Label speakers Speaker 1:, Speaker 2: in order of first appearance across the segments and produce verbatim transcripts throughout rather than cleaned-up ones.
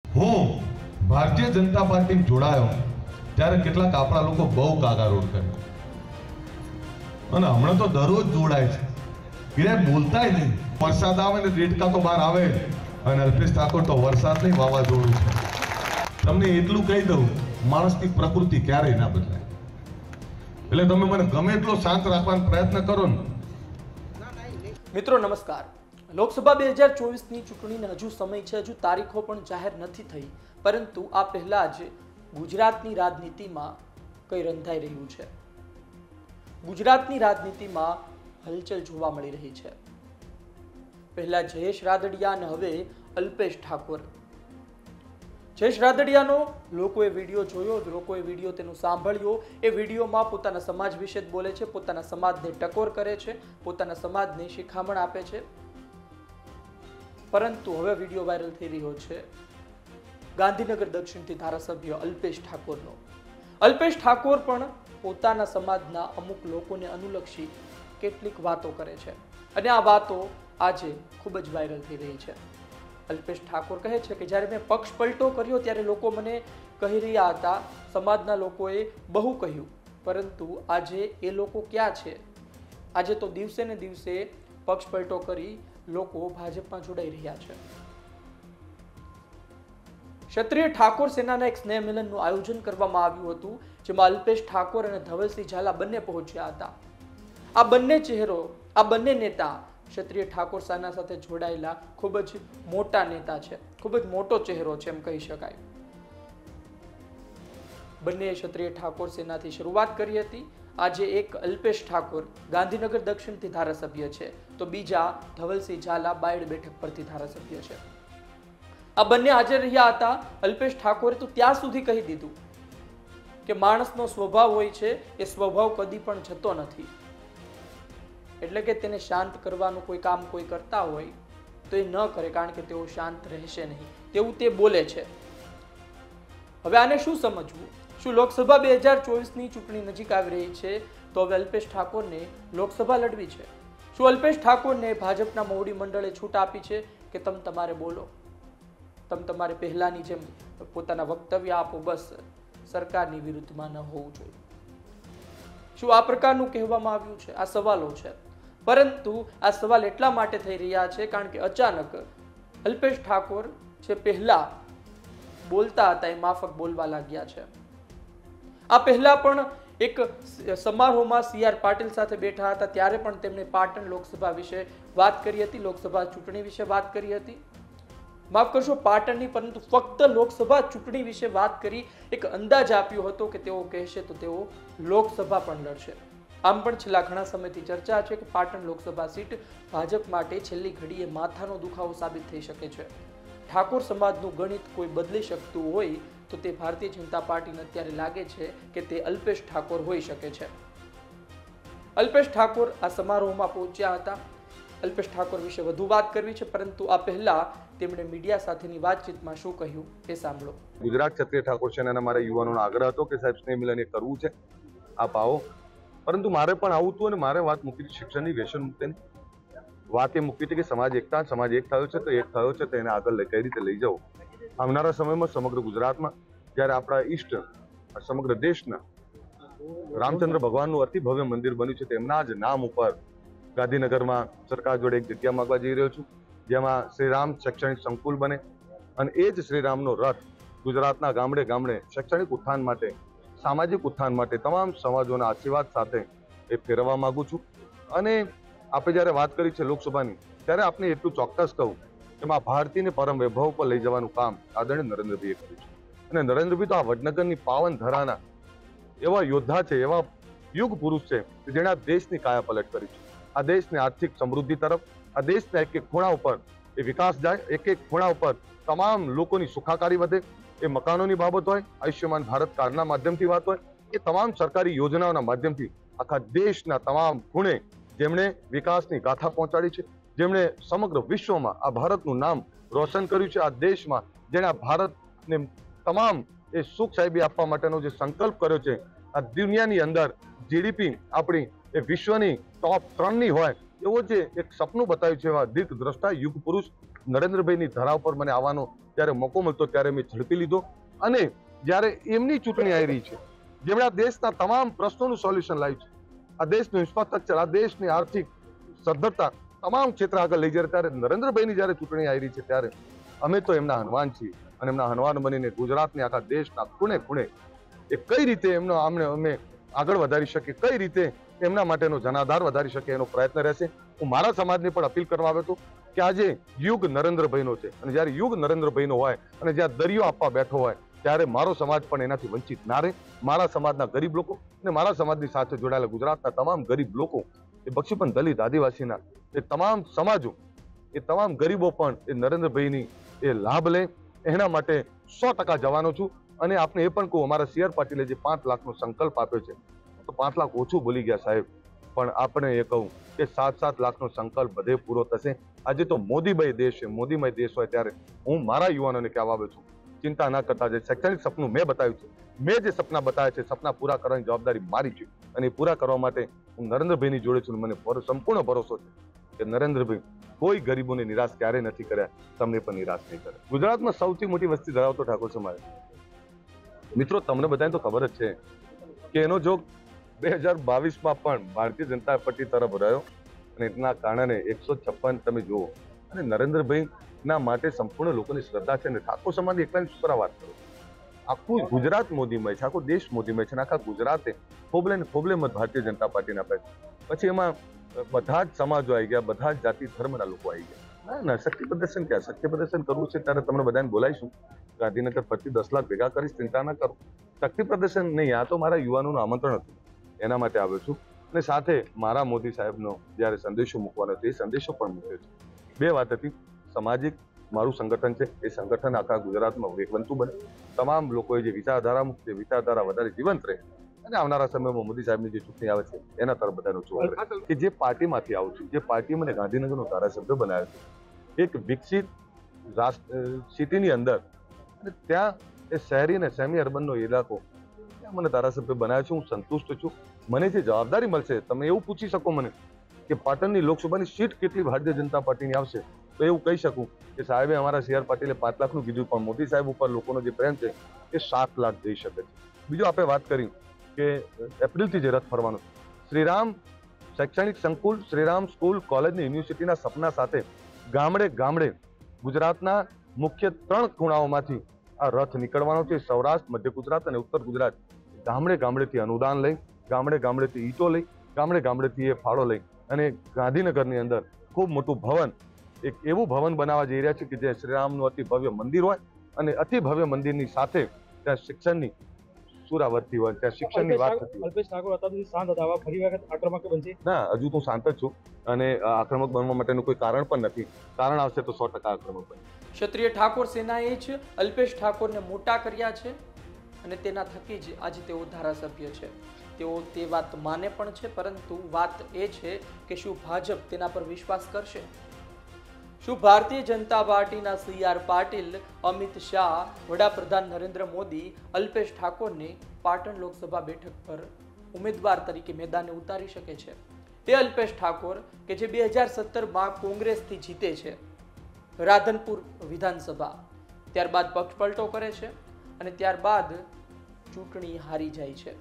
Speaker 1: હું ભારતીય જનતા પાર્ટીમાં જોડાયો ત્યારે કેટલાક આપણા લોકો બહુ કાગારોડ કર્યો અને હમણાં તો દરરોજ જોડાય છે. એ બોલતાય નહીં. વરસાદ આવે ને દેડકા તો બહાર આવે અને અલ્પેશ ઠાકોર તો વરસાદ નહીં વાવાઝોડું છે. તમને એટલું કહી દઉં, માણસની પ્રકૃતિ ક્યારેય ના બદલાય. એટલે તમે મને ગમે એટલો શાંત રાખવાનો પ્રયત્ન કરો ને.
Speaker 2: મિત્રો નમસ્કાર. લોકસભા બે હજાર ચોવીસની ચૂંટણીને હજુ સમય છે, હજુ તારીખો પણ જાહેર નથી થઈ, પરંતુ આ પહેલા જ ગુજરાતની રાજનીતિમાં કઈ રંધાઈ રહ્યું છે. ગુજરાતની રાજનીતિમાં હલચલ જોવા મળી રહી છે. પહેલા જયેશ રાદડિયા અને હવે અલ્પેશ ઠાકોર. જયેશ રાદડિયાનો લોકોએ વિડીયો જોયો, લોકોએ વિડીયો તેનો સાંભળ્યો. એ વિડીયોમાં પોતાના સમાજ વિશે જ બોલે છે, પોતાના સમાજને ટકોર કરે છે, પોતાના સમાજને શિખામણ આપે છે. પરંતુ હવે વિડીયો વાયરલ થઈ રહ્યો છે ગાંધીનગર દક્ષિણથી ધારાસભ્ય અલ્પેશ ઠાકોરનો. અલ્પેશ ઠાકોર પણ પોતાના સમાજના અમુક લોકોને અનુલક્ષી કેટલીક વાતો કરે છે અને આ વાતો આજે ખૂબ જ વાયરલ થઈ રહી છે. અલ્પેશ ઠાકોર કહે છે કે જ્યારે મેં પક્ષ પલટો કર્યો ત્યારે લોકો મને કહી રહ્યા હતા, સમાજના લોકોએ બહુ કહ્યું, પરંતુ આજે એ લોકો ક્યાં છે? આજે તો દિવસે ને દિવસે પક્ષ પલટો કરી લોકો ભાજપમાં જોડાઈ રહ્યા છે. ક્ષત્રિય ઠાકોર સેનાના એક સ્નેહ મિલનનું આયોજન કરવામાં આવ્યું હતું, જેમાં અલ્પેશ ઠાકોર અને ધવલસિંહ ઝાલા બંને પહોંચ્યા હતા. આ બંને ચહેરો, આ બંને નેતા ક્ષત્રિય ઠાકોર સેના સાથે જોડાયેલા ખૂબ જ મોટા નેતા છે, ખૂબ જ મોટો ચહેરો છે એમ કહી શકાય. બંને ક્ષત્રિય ઠાકોર સેનાથી શરૂઆત કરી હતી. આજે એક અલ્પેશ ઠાકોર ગાંધીનગર દક્ષિણથી ધારાસભ્ય છે, તો બીજા ધવલસિંહ ઝાલા બાયડ બેઠક પરથી ધારાસભ્ય છે. આ બંને હાજર રહ્યા હતા. અલ્પેશ ઠાકોરે તો ત્યાં સુધી કહી દીધું કે માણસનો સ્વભાવ હોય છે, એ સ્વભાવ કદી પણ જતો નથી. એટલે કે તેને શાંત કરવાનું કોઈ કામ કોઈ કરતા હોય તો એ ન કરે, કારણ કે તેઓ શાંત રહેશે નહીં, તેવું તે બોલે છે. હવે આને શું સમજવું? શું લોકસભા બે હજાર ચોવીસની ચૂંટણી નજીક આવી રહી છે, તો હવે અલ્પેશ ઠાકોરને લોકસભા લડવી છે? શું અલ્પેશ ઠાકોરને ભાજપના મોવડી મંડળે છૂટ આપી છે કે તમે તમારે બોલો, તમે તમારે પહેલાની જેમ પોતાના વક્તવ્ય આપો, બસ સરકારની વિરુદ્ધમાં ન હોવું જોઈએ? શું આ પ્રકારનું કહેવામાં આવ્યું છે? આ સવાલો છે. પરંતુ આ સવાલ એટલા માટે થઈ રહ્યા છે કારણ કે અચાનક અલ્પેશ ઠાકોર જે પહેલા બોલતા હતા એ માફક બોલવા લાગ્યા છે. આ પહેલા પણ એક સમારોહમાં સી આર પાટીલ સાથે બેઠા હતા, ત્યારે પણ તેમણે પાટણ લોકસભા વિશે વાત કરી હતી, લોકસભા ચૂંટણી વિશે વાત કરી હતી. માફ કરશો, પાટણની, પરંતુ ફક્ત લોકસભા ચૂંટણી વિશે વાત કરી, એક અંદાજ આપ્યો હતો કે તેઓ કહેશે તો તેઓ લોકસભા પણ લડશે. આમ પણ છેલ્લા ઘણા સમયથી ચર્ચા છે કે પાટણ લોકસભા સીટ ભાજપ માટે છેલ્લી ઘડીએ માથાનો દુખાવો સાબિત થઈ શકે છે. ઠાકોર સમાજનું ગણિત કોઈ બદલી શકતું હોય તો તે ભારતીય જનતા પાર્ટીને અત્યારે લાગે છે કે તે અલ્પેશ ઠાકોર હોઈ શકે છે. અલ્પેશ ઠાકોર આ સમારોહમાં પહોંચ્યા હતા. અલ્પેશ ઠાકોર વિશે વધુ વાત કરવી છે, પરંતુ આ પહેલા તેમણે મીડિયા સાથેની વાતચીતમાં શું કહ્યું તે સાંભળો.
Speaker 3: ગુજરાત ક્ષત્રિય ઠાકોર સેનાના મારા યુવાનોનો આગ્રહ હતો કે સાહેબ સ્નેહ મિલન એ કરવું છે, આપ આવો. પરંતુ મારે પણ આવું હતું અને મારે વાત મૂકી હતી શિક્ષણની, વ્યસન મુક્તિની વાત એ મૂકી હતી કે સમાજ એકતા, સમાજ એક થયો છે તો એક થયો છે તો એને આગળ કઈ રીતે લઈ જવો. આવનારા સમયમાં સમગ્ર ગુજરાતમાં જ્યારે આપણા ઈષ્ટ સમગ્ર દેશના રામચંદ્ર ભગવાનનું અતિ ભવ્ય મંદિર બન્યું છે, તેમના જ નામ ઉપર ગાંધીનગરમાં સરકાર જોડે એક જગ્યા માંગવા જઈ રહ્યો છું, જેમાં શ્રીરામ શૈક્ષણિક સંકુલ બને અને એ જ શ્રીરામનો રથ ગુજરાતના ગામડે ગામડે શૈક્ષણિક ઉત્થાન માટે, સામાજિક ઉત્થાન માટે તમામ સમાજોના આશીર્વાદ સાથે એ ફેરવવા માંગુ છું. અને આપણે જ્યારે વાત કરી છે લોકસભાની, ત્યારે આપણે એટલું ચોક્કસ કહું એમાં ભારતીયને પરમ વૈભવ પર લઈ જવાનું કામ આદરણીય નરેન્દ્રભાઈએ કર્યું છે. અને નરેન્દ્રભાઈ તો આ વડનગરની પાવન ધરાના એવા યોદ્ધા છે, એવા યુગ પુરુષ છે કે જેણે આ દેશની કાયા પલટ કરી છે. આ દેશને આર્થિક સમૃદ્ધિ તરફ, આ દેશના એક એક ખૂણા ઉપર એ વિકાસ જાય, એક એક ખૂણા ઉપર તમામ લોકોની સુખાકારી વધે. એ મકાનોની બાબત હોય, આયુષ્યમાન ભારત કાર્ડના માધ્યમથી વાત હોય, એ તમામ સરકારી યોજનાઓના માધ્યમથી આખા દેશના તમામ ખૂણે જેમણે વિકાસની ગાથા પહોંચાડી છે, જેમણે સમગ્ર વિશ્વમાં આ ભારતનું નામ રોશન કર્યું છે, આ દેશમાં જેણે આ ભારતને તમામ એ સુખ સાહેબી આપવા માટેનો જે સંકલ્પ કર્યો છે, આ દુનિયાની અંદર જીડીપી આપણી એ વિશ્વની ટોપ ત્રણની હોય એવો જે એક સપનું બતાવ્યું છે, એવા દીર્ઘ દ્રષ્ટા યુગ પુરુષ નરેન્દ્રભાઈની ધરા ઉપર મને આવવાનો જ્યારે મોકો મળતો ત્યારે મેં ઝડપી લીધો અને જ્યારે એમની ચૂંટણી આવી રહી છે, જેમણે આ દેશના તમામ પ્રશ્નોનું સોલ્યુશન લાવ્યું છે, આ દેશનું ઇન્ફ્રાસ્ટ્રક્ચર, આ દેશની આર્થિક સદ્ધરતા તમામ ક્ષેત્ર આગળ લઈ જાય, ત્યારે નરેન્દ્રભાઈની જ્યારે ચૂંટણી આવી રહી છે ત્યારે અમે તો એમના હનુમાન છીએ અને એમના હનુમાન બનીને ગુજરાતની આખા દેશના ખૂણે ખૂણે એ કઈ રીતે એમનો આમને અમે આગળ વધારી શકીએ, કઈ રીતે એમના માટેનો જનાધાર વધારી શકે એનો પ્રયત્ન રહેશે. હું મારા સમાજને પણ અપીલ કરવા આવ્યો હતો કે આજે યુગ નરેન્દ્રભાઈનો છે અને જ્યારે યુગ નરેન્દ્રભાઈનો હોય અને જ્યાં દરિયો આપવા બેઠો હોય ત્યારે મારો સમાજ પણ એનાથી વંચિત ના રહે. મારા સમાજના ગરીબ લોકો અને મારા સમાજની સાથે જોડાયેલા ગુજરાતના તમામ ગરીબ લોકો, એ બક્ષીપંથ, દલિત, આદિવાસીના એ તમામ સમાજો, એ તમામ ગરીબો પણ એ નરેન્દ્રભાઈની એ લાભ લે, એના માટે સો ટકા જવાનો છું. અને આપને એ પણ કહું, અમારા સી આર પાટીલે જે પાંચ લાખનો સંકલ્પ આપ્યો છે, તો પાંચ લાખ ઓછું બોલી ગયા સાહેબ, પણ આપણે એ કહું કે સાત સાત લાખનો સંકલ્પ બધે પૂરો થશે. આજે તો મોદીભાઈ દેશ છે, મોદીભાઈ દેશ હોય ત્યારે હું મારા યુવાનોને કહેવા આવ્યો છું, ચિંતા ના કરતા. જે શૈક્ષણિક સપનું મેં બતાવ્યું છે, મેં જે સપના બતાવ્યા છે, સપના પૂરા કરવાની જવાબદારી મારી છે અને એ પૂરા કરવા માટે હું નરેન્દ્રભાઈની જોડે છું. મને સંપૂર્ણ ભરોસો છે કે નરેન્દ્રભાઈ કોઈ ગરીબોને નિરાશ ક્યારેય નથી કર્યા, તમને પણ નિરાશ નહીં કરે. ગુજરાતમાં સૌથી મોટી વસ્તી ધરાવતો ઠાકોર સમાજ, મિત્રો તમને બધાને તો ખબર જ છે કે એનો જોગ બે હજાર બાવીસમાં પણ ભારતીય જનતા પાર્ટી તરફ રહ્યો અને એના કારણે એકસો છપ્પન તમે જુઓ. અને નરેન્દ્રભાઈ ના માટે સંપૂર્ણ લોકોની શ્રદ્ધા છે અને ઠાકોર સમાજની એકલાની શું વાત કરો, આખું ગુજરાત મોદીમય છે, આખો દેશ મોદીમય છે અને આખા ગુજરાતે ખોબલે ને ખોબલે મત ભારતીય જનતા પાર્ટીને આપે છે. પછી એમાં બધા જ સમાજો આવી ગયા, બધા જ જાતિ ધર્મના લોકો આવી ગયા. ના ના, શક્તિ પ્રદર્શન ક્યાં? શક્તિ પ્રદર્શન કરવું છે ત્યારે તમને બધાને બોલાવીશું, ગાંધીનગર પરથી દસ લાખ ભેગા કરીશ, ચિંતા ના કરો. શક્તિ પ્રદર્શન નહીં, આ તો મારા યુવાનોનું આમંત્રણ હતું, એના માટે આવ્યો છું. અને સાથે મારા મોદી સાહેબનો જ્યારે સંદેશો મૂકવાનો હતો એ સંદેશો પણ મૂક્યો છે. બે વાત હતી, સામાજિક મારું સંગઠન છે, એ સંગઠન આખા ગુજરાતમાં વેગવંતું બને, તમામ લોકોએ જે વિચારધારા મૂકશે વિચારધારા વધારે જીવંત રહે અને આવનારા સમયમાં મોદી સાહેબની જે ચૂંટણી આવે છે એના તરફ બધાનો જોર રહે. કે જે પાર્ટીમાંથી આવું છું, જે પાર્ટી મને ગાંધીનગરનો ધારાસભ્ય બનાવ્યો છે, એક વિકસિત સિટીની અંદર અને ત્યાં એ શહેરી અને સેમી અર્બનનો ઇલાકો, ત્યાં મને ધારાસભ્ય બનાવ્યો છે. હું સંતુષ્ટ છું. મને જે જવાબદારી મળશે, તમે એવું પૂછી શકો મને કે પાટણની લોકસભાની સીટ કેટલી ભારતીય જનતા પાર્ટીની આવશે, તો એવું કહી શકું કે સાહેબે અમારા સી આર પાટીલે પાંચ લાખનું કીધું, પણ મોદી સાહેબ ઉપર લોકોનો જે પ્રેમ છે એ સાત લાખ જઈ શકે છે. બીજું આપણે વાત કરી કે એપ્રિલથી જે રથ ફરવાનો, શ્રીરામ શૈક્ષણિક સંકુલ, શ્રીરામ સ્કૂલ, કોલેજની યુનિવર્સિટીના સપના સાથે ગામડે ગામડે ગુજરાતના મુખ્ય ત્રણ ખૂણાઓમાંથી આ રથ નીકળવાનો છે. સૌરાષ્ટ્ર, મધ્ય ગુજરાત અને ઉત્તર ગુજરાત, ગામડે ગામડેથી અનુદાન લઈ, ગામડે ગામડેથી ઈંટો લઈ, ગામડે ગામડેથી એ ફાળો લઈ અને ગાંધીનગરની અંદર ખૂબ મોટું ભવન, એક એવું ભવન બનાવવા જઈ રહ્યા છે કે જે શ્રીરામનું અતિ ભવ્ય મંદિર હોય અને અતિ ભવ્ય મંદિરની સાથે ત્યાં શિક્ષણની સુરાવર્તી હોય, ત્યાં શિક્ષણની વાત થતી.
Speaker 4: અલ્પેશ ઠાકોર અત્યાર સુધી શાંત હતા, ફરી વખત આક્રમક બનશે?
Speaker 3: ના, હજુ તો શાંત જ છું અને આક્રમક બનવા માટેનું કોઈ કારણ પણ નથી. કારણ આવશે તો સો ટકા આક્રમક બનશે.
Speaker 2: ક્ષત્રિય ઠાકોર સેનાએ જ અલ્પેશ ઠાકોરને મોટા કર્યા છે અને તેના થકી જ આજે તેઓ ધારાસભ્ય છે. તેઓ તે વાત માને પણ છે, પરંતુ વાત એ છે કે શું ભાજપ તેના પર વિશ્વાસ કરશે? શું ભારતીય જનતા પાર્ટીના સી આર પાટીલ, અમિત શાહ, વડાપ્રધાન નરેન્દ્ર મોદી અલ્પેશ ઠાકોરને પાટણ લોકસભા બેઠક પર ઉમેદવાર તરીકે મેદાને ઉતારી શકે છે? તે અલ્પેશ ઠાકોર કે જે બે હજાર સત્તરમાં કોંગ્રેસથી જીતે છે રાધનપુર વિધાનસભા, ત્યારબાદ પક્ષ પલટો કરે છે અને ત્યારબાદ ચૂંટણી હારી જાય છે.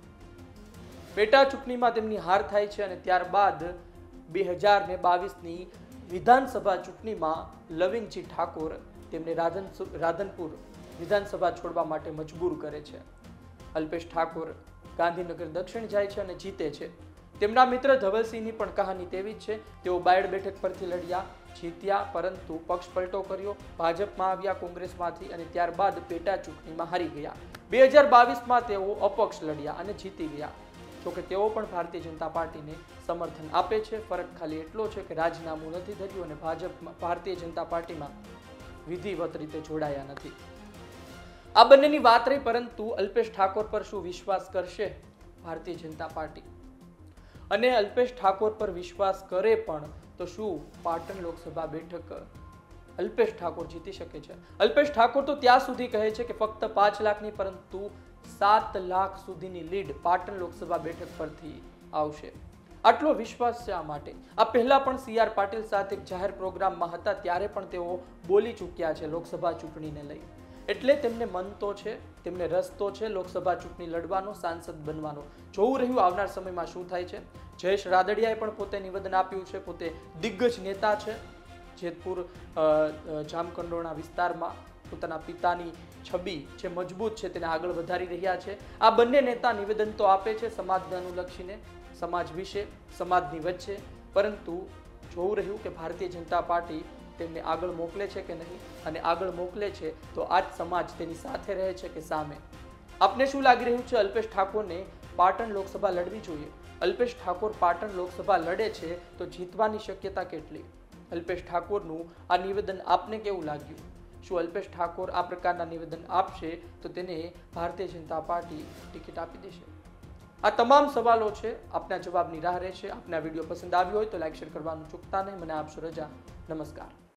Speaker 2: પેટા ચૂંટણીમાં તેમની હાર થાય છે અને ત્યારબાદ બે હજાર ને બાવીસની વિધાનસભા ચૂંટણીમાં લવિંગજી ઠાકોર તેમને રાધન રાધનપુર વિધાનસભા છોડવા માટે મજબૂર કરે છે. અલ્પેશ ઠાકોર ગાંધીનગર દક્ષિણ જાય છે અને જીતે છે. તેમના મિત્ર ધવલસિંહની પણ કહાની તેવી જ છે. તેઓ બાયડ બેઠક પરથી લડ્યા, જીત્યા, પરંતુ પક્ષ પલટો કર્યો, ભાજપમાં આવ્યા કોંગ્રેસમાંથી અને ત્યારબાદ પેટા ચૂંટણીમાં હારી ગયા. બે હજાર બાવીસમાં તેઓ અપક્ષ લડ્યા અને જીતી ગયા. જોકે તેઓ પણ ભારતીય જનતા પાર્ટીને સમર્થન આપે છે. ફરક ખાલી એટલો છે કે રાજીનામું નથી થયું અને ભાજપમાં ભારતીય જનતા પાર્ટીમાં વિધિવત રીતે જોડાયા નથી. આ બંનેની વાત રહી, પરંતુ અલ્પેશ ઠાકોર પર શું વિશ્વાસ કરશે ભારતીય જનતા પાર્ટી? અને અલ્પેશ ઠાકોર પર વિશ્વાસ કરે પણ તો શું પાટણ લોકસભા બેઠક અલ્પેશ ઠાકોર જીતી શકે છે? અલ્પેશ ઠાકોર તો ત્યાં સુધી કહે છે કે ફક્ત પાંચ લાખની પરંતુ સાત લાખ સુધીની લીડ પાટણ લોકસભા બેઠક પરથી આવશે. આટલો વિશ્વાસ શા માટે? આ પહેલા પણ સી આર પાટીલ સાથે એક જાહેર પ્રોગ્રામમાં હતા ત્યારે પણ તેઓ બોલી ચૂક્યા છે લોકસભા ચૂંટણીને લઈ. એટલે તેમને મન તો છે, તેમને રસ તો છે લોકસભા ચૂંટણી લડવાનો, સાંસદ બનવાનો. જોવું રહ્યું આવનાર સમયમાં શું થાય છે. જયેશ રાદડિયાએ પણ પોતે નિવેદન આપ્યું છે. પોતે દિગ્ગજ નેતા છે. જેતપુર જામકંડોરણા વિસ્તારમાં પોતાના પિતાની છબી જે મજબૂત છે તેને આગળ વધારી રહ્યા છે. આ બંને નેતા નિવેદન તો આપે છે સમાજને અનુલક્ષીને, સમાજ વિશે, સમાજની વચ્ચે, પરંતુ જોવું રહ્યું કે ભારતીય જનતા પાર્ટી તેમને આગળ મોકલે છે કે નહીં, અને આગળ મોકલે છે તો આ જ સમાજ તેની સાથે રહે છે કે સામે. આપને શું લાગી રહ્યું છે? અલ્પેશ ઠાકોરને પાટણ લોકસભા લડવી જોઈએ? અલ્પેશ ઠાકોર પાટણ લોકસભા લડે છે તો જીતવાની શક્યતા કેટલી? અલ્પેશ ઠાકોરનું આ નિવેદન આપને કેવું લાગ્યું? શું અલ્પેશ ઠાકોર આ પ્રકારના નિવેદન આપશે તો તેને ભારતીય જનતા પાર્ટી ટિકિટ આપી દેશે? આ તમામ સવાલો છે, આપના જવાબની રાહ રહેશે. આપને આ વિડીયો પસંદ આવ્યો હોય તો લાઈક શેર કરવાનું ચૂકતા નહીં. મને આપશો રજા. નમસ્કાર.